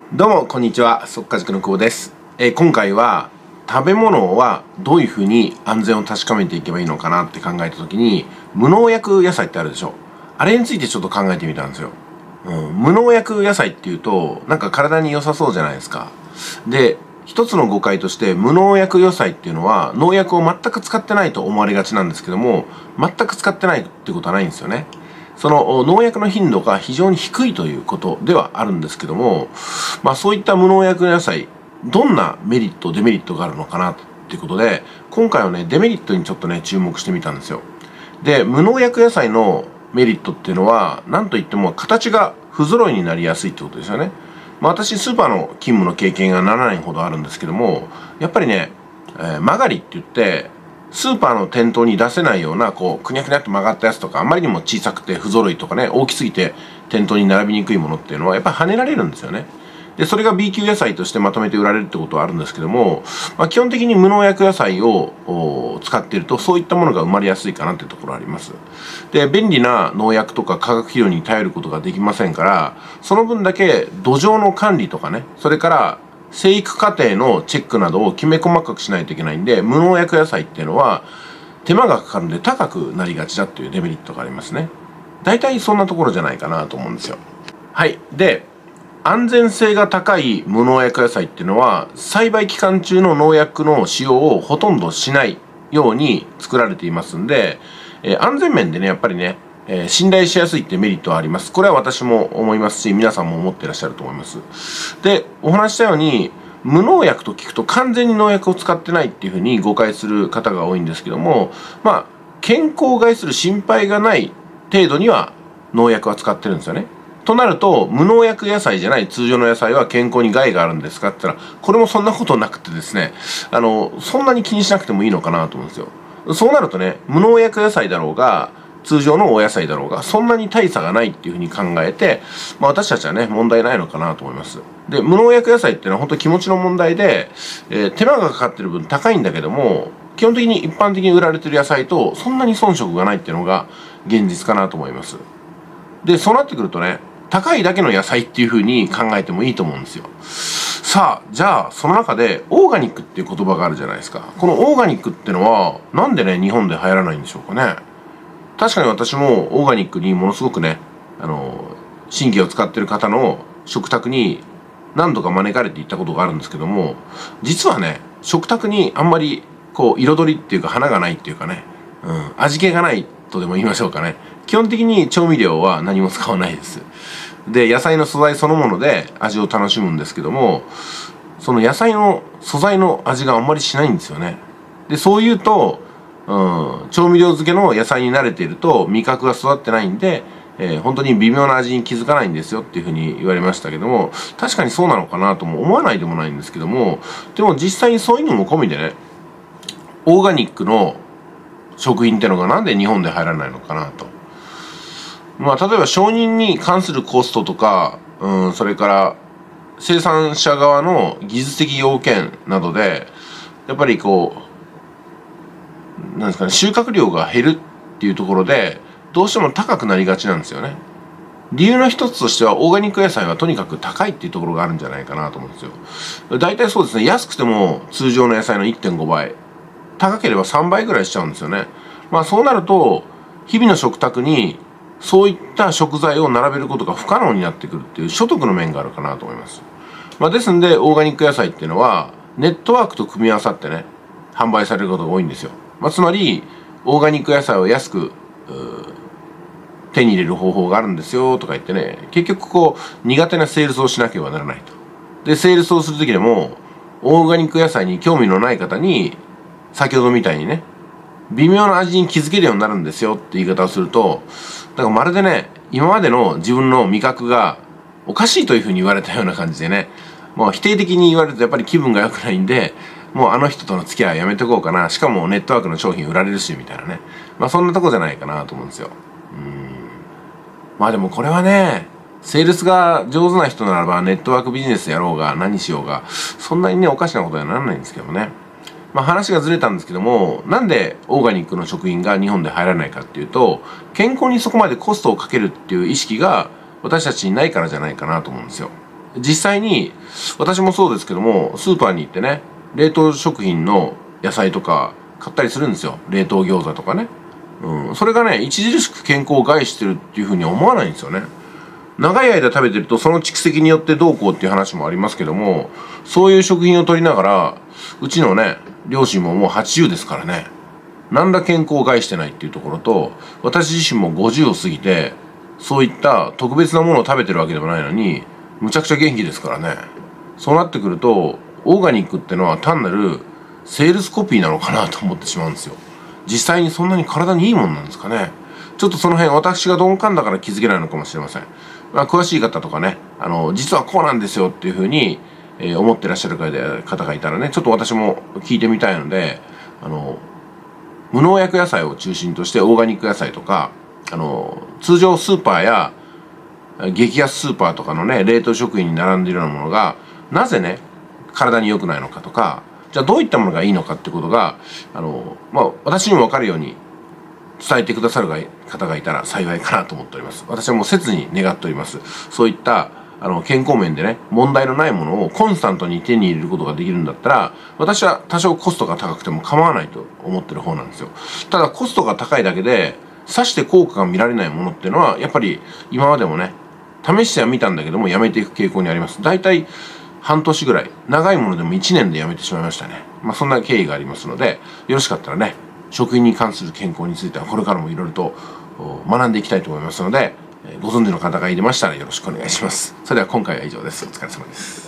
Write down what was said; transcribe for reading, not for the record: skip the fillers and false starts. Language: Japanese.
どうもこんにちは、速稼塾の久保です。今回は食べ物はどういうふうに安全を確かめていけばいいのかなって考えた時に、無農薬野菜ってあるでしょ。あれについてちょっと考えてみたんですよ。無農薬野菜っていうとなんか体に良さそうじゃないですか。で、一つの誤解として無農薬野菜っていうのは農薬を全く使ってないと思われがちなんですけども、全く使ってないってことはないんですよね。その農薬の頻度が非常に低いということではあるんですけども、そういった無農薬野菜、どんなメリットデメリットがあるのかなっていうことで、今回はねデメリットにちょっとね注目してみたんですよ。で、無農薬野菜のメリットっていうのは何といっても形が不揃いになりやすいってことですよね。私スーパーの勤務の経験が7年ほどあるんですけども、やっぱりね、曲がりって言ってスーパーの店頭に出せないようなこうくにゃくにゃっと曲がったやつとか、あまりにも小さくて不揃いとかね、大きすぎて店頭に並びにくいものっていうのはやっぱり跳ねられるんですよね。で、それが B 級野菜としてまとめて売られるってことはあるんですけども、基本的に無農薬野菜を使っているとそういったものが生まれやすいかなっていうところあります。で、便利な農薬とか化学肥料に頼ることができませんから、その分だけ土壌の管理とかね、それから生育過程のチェックなどをきめ細かくしないといけないんで、無農薬野菜っていうのは手間がかかるんで高くなりがちだっていうデメリットがありますね。大体そんなところじゃないかなと思うんですよ。はい。で、安全性が高い無農薬野菜っていうのは栽培期間中の農薬の使用をほとんどしないように作られていますんで、安全面でねやっぱりね、信頼しやすいってメリットはあります。これは私も思いますし、皆さんも思ってらっしゃると思います。で、お話したように無農薬と聞くと完全に農薬を使ってないっていうふうに誤解する方が多いんですけども、健康を害する心配がない程度には農薬は使ってるんですよね。となると、無農薬野菜じゃない通常の野菜は健康に害があるんですかって言ったら、これもそんなことなくてですね、そんなに気にしなくてもいいのかなと思うんですよ。そうなるとね、無農薬野菜だろうが通常のお野菜だろうがそんなに大差がないっていうふうに考えて、私たちはね問題ないのかなと思います。で、無農薬野菜っていうのは本当気持ちの問題で、手間がかかってる分高いんだけども、基本的に一般的に売られてる野菜とそんなに遜色がないっていうのが現実かなと思います。で、そうなってくるとね、高いだけの野菜っていうふうに考えてもいいと思うんですよ。さあ、じゃあその中でオーガニックっていう言葉があるじゃないですか。このオーガニックってのはなんでね日本で流行らないんでしょうかね。確かに私もオーガニックにものすごくね、神経を使ってる方の食卓に何度か招かれて行ったことがあるんですけども、実はね食卓にあんまりこう彩りっていうか花がないっていうかね、味気がないとでも言いましょうかね。基本的に調味料は何も使わないです。で、野菜の素材そのもので味を楽しむんですけども、その野菜の素材の味があんまりしないんですよね。で、そういうと、調味料漬けの野菜に慣れていると味覚が育ってないんで、本当に微妙な味に気づかないんですよっていうふうに言われましたけども、確かにそうなのかなとも思わないでもないんですけども、でも実際にそういうのも込みでね、オーガニックの食品ってのがなんで日本で入らないのかなと。例えば承認に関するコストとか、それから生産者側の技術的要件などでやっぱりこうなんですかね、収穫量が減るっていうところでどうしても高くなりがちなんですよね。理由の一つとしてはオーガニック野菜はとにかく高いっていうところがあるんじゃないかなと思うんですよ。大体そうですね、安くても通常の野菜の 1.5 倍、高ければ3倍ぐらいしちゃうんですよね。そうなると日々の食卓にそういった食材を並べることが不可能になってくるっていう所得の面があるかなと思います。ですんでオーガニック野菜っていうのはネットワークと組み合わさってね販売されることが多いんですよ。つまりオーガニック野菜を安く手に入れる方法があるんですよとか言ってね、結局こう苦手なセールスをしなければならないと。で、セールスをする時でもオーガニック野菜に興味のない方に先ほどみたいにね微妙な味に気づけるようになるんですよって言い方をすると、だからまるでね今までの自分の味覚がおかしいというふうに言われたような感じでね、もう否定的に言われるとやっぱり気分が良くないんで、もうあの人との付き合いはやめておこうかな、しかもネットワークの商品売られるしみたいなね、そんなとこじゃないかなと思うんですよ。でもこれはね、セールスが上手な人ならばネットワークビジネスやろうが何しようがそんなにねおかしなことにはならないんですけどもね。話がずれたんですけども、なんでオーガニックの食品が日本で入らないかっていうと、健康にそこまでコストをかけるっていう意識が私たちにないからじゃないかなと思うんですよ。 実際に、私もそうですけども、スーパーに行ってね、冷凍食品の野菜とか買ったりするんですよ。冷凍餃子とかね。それがね、著しく健康を害してるっていうふうには思わないんですよね。長い間食べてるとその蓄積によってどうこうっていう話もありますけども、そういう食品を取りながら、うちのね、両親ももう80ですからね、何ら健康を害してないっていうところと、私自身も50を過ぎて、そういった特別なものを食べてるわけでもないのに、むちゃくちゃ元気ですからね。そうなってくると、オーガニックってのは単なるセールスコピーなのかなと思ってしまうんですよ。実際にそんなに体にいいもんなんですかね。ちょっとその辺私が鈍感だから気づけないのかもしれません。詳しい方とかね、実はこうなんですよっていうふうに、思ってらっしゃる方がいたらね、ちょっと私も聞いてみたいので、無農薬野菜を中心としてオーガニック野菜とか、通常スーパーや激安スーパーとかのね、冷凍食品に並んでいるようなものが、なぜね、体に良くないのかとか、じゃあどういったものがいいのかってことが、私にも分かるように伝えてくださる方がいたら幸いかなと思っております。私はもう切に願っております。そういった、健康面でね、問題のないものをコンスタントに手に入れることができるんだったら、私は多少コストが高くても構わないと思ってる方なんですよ。ただコストが高いだけで、さして効果が見られないものっていうのは、やっぱり今までもね、試してはみたんだけどもやめていく傾向にあります。大体半年ぐらい、長いものでも1年でやめてしまいましたね。そんな経緯がありますので、よろしかったらね、食品に関する健康についてはこれからもいろいろと学んでいきたいと思いますので、ご存知の方がいましたらよろしくお願いします。それでは今回は以上です。お疲れ様です。